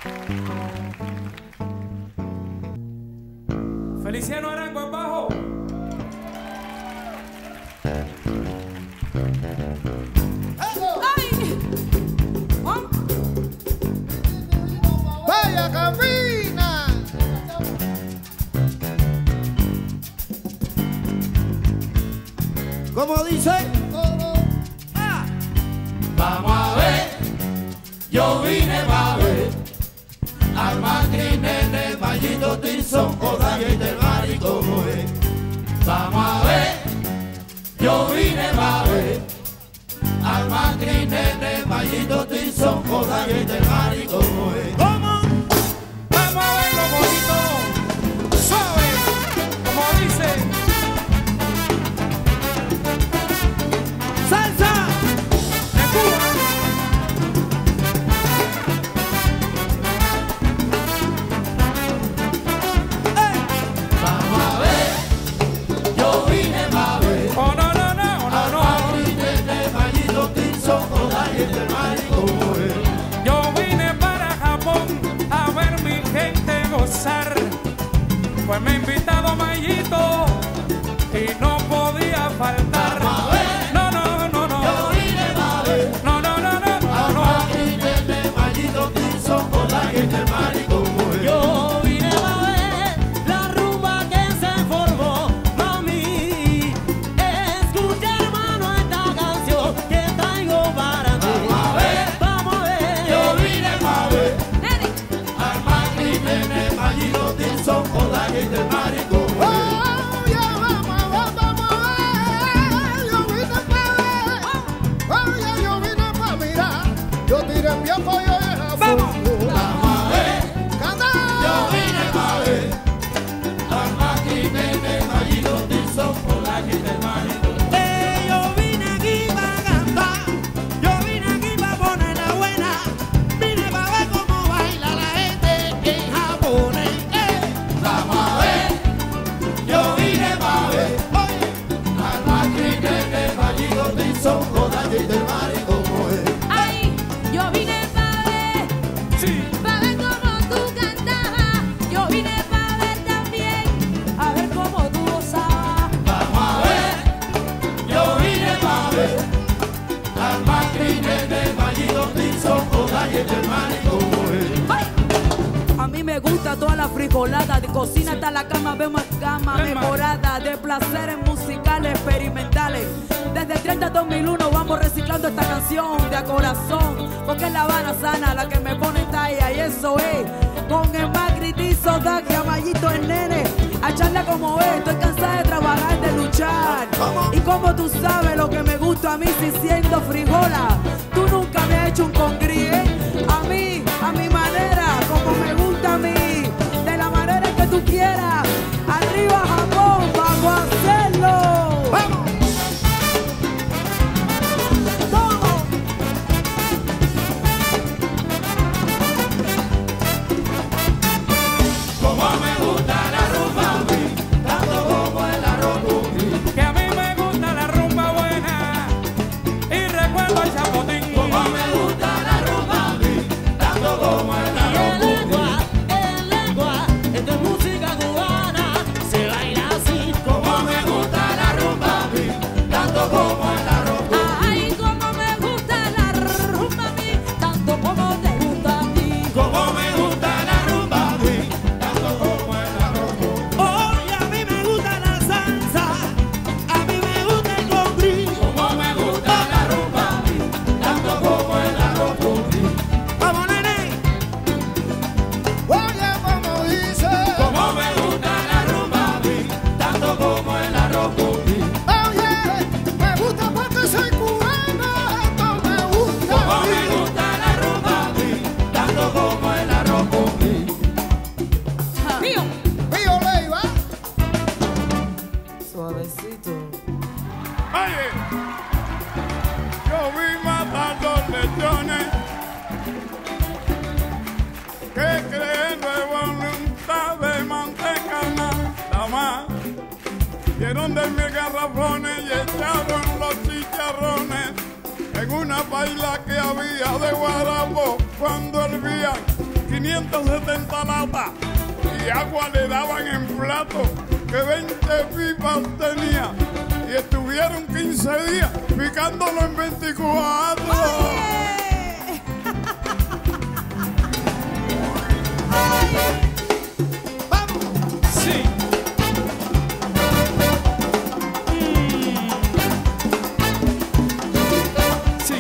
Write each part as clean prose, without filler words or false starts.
Feliciano Arango en bajo. Vaya cabina. ¿Cómo dice? Vamos a ver, yo vine a ver al Macri, Nene, Mayito, Tirson, Odague y del Mari como es. Vamos a ver, yo vine a ver al Macri, Nene, Mayito, Tirson, Odague y del Mari como es. ¿Cómo? Vamos a verlo bonito, suave, como dice. ¡Salsa! De Cuba. Vamos a ver, yo vine a ver Oh, no, no, no, no, al no. Macri, Nene, Mayito, Tirson, Odague y del Mari como es. Yo vine para Japón a ver mi gente gozar. Pues me ha invitado Mayito y no podía faltar. Vamos a ver, No, no, no, no. yo vine a ver No, no, no, no, no, al no. Macri, Nene, Mayito, Tirson, Odague y del Mari como es. Yo vine a ver la rumba que se formó, mami. Escucha, hermano, esta canción que traigo para ti. Vamos a ver, Vamos a ver. yo vine a ver al Macri, Nene, Mayito, Tirson, Odague y del Mari como es. Oh, ya vamos a ver. Yo vine para ver. Oh, ya yo vine para mirar. Yo tiré mi apoyo en la ¡Vamos! Vamos a ver, ¡Canta! yo vine a ver al Macri, Nene, Mayito, Tirson, Odague y del Mari como es. Yo vine aquí para cantar, yo vine aquí para poner la buena, vine para ver cómo baila la gente en japonés. Vamos a ver, yo vine a ver al Macri, Nene, Mayito, Tirson, Odague y del Mari como es. Ay, yo vine para ver, Sí. para ver cómo tú cantabas. Yo vine para ver también, a ver cómo tú gozabas. Vamos a ver, yo vine a ver al Macri, Nene, Mayito, Tirson, Odague y del Mari como es. A mí me gusta toda la frijolada, de cocina hasta la cama, vemos gama mejorada, de placeres musicales experimentales. Desde el 30 al 2001 vamos reciclando esta canción de a corazón, porque es La Habana sana la que me pone en talla, y eso es con el Macri, Tirson, Odague, a Mayito, el Nene, a echarla como es. Estoy cansada de trabajar, de luchar, y como tú sabes lo que me gusta a mí, si siendo frijola, tú nunca me has hecho un congrí, ¿eh? A mí, a mi manera, como me gusta a mí, de la manera que tú quieras. Arriba Japón, vamos a hacerlo. ¡Vamos! ¡Vamos! Como me gusta la rumba a mí, tanto como el arroz con mí. Que a mí me gusta la rumba buena y recuerdo el chapotín. Como me gusta la rumba a mí, tanto como el arroz con mí. En lengua, esto es música cubana, se baila así. Como me gusta la rumba a mí, tanto como el arroz con mí. Ay, cómo me gusta la rumba a mí, tanto como te gusta a ti. Como me gusta la rumba a mí, tanto como el arroz con mí. Oye, a mí me gusta la salsa, a mí me gusta el congrí. Como me gusta la rumba a mí, tanto como el arroz con mí. ¡Vamos, nene! Oye, como dice. Como me gusta la rumba a mí, tanto como el arroz con mí. Oye, me gusta porque soy cubano. Esto me gusta. Como me gusta la rumba a mí, tanto como el arroz con mí. Mío, Pío Leiva. Suavecito. Oye, yo vi matando lechones que creen de voluntad de manteca nada más. Dieron de mis garrafones y echaron los chicharrones en una paila que había de guarapo cuando hervían 570 latas y agua le daban en plato, que 20 pipas tenía y estuvieron 15 días picándolo en 24. Sí. Sí.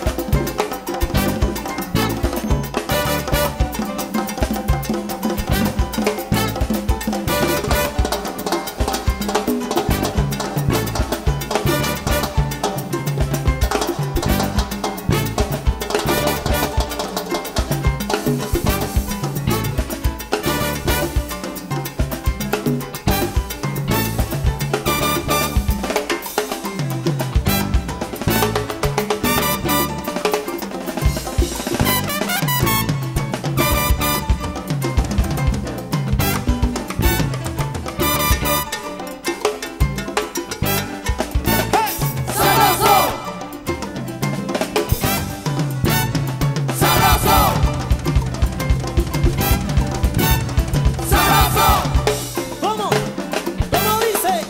¿Cómo? ¿Cómo dice?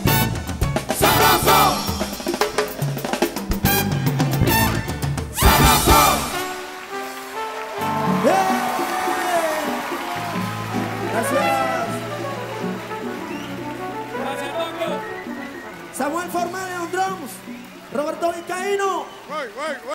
Gracias. Gracias, Toño. Samuel Formal en drums. Roberto Vizcaíno. Voy.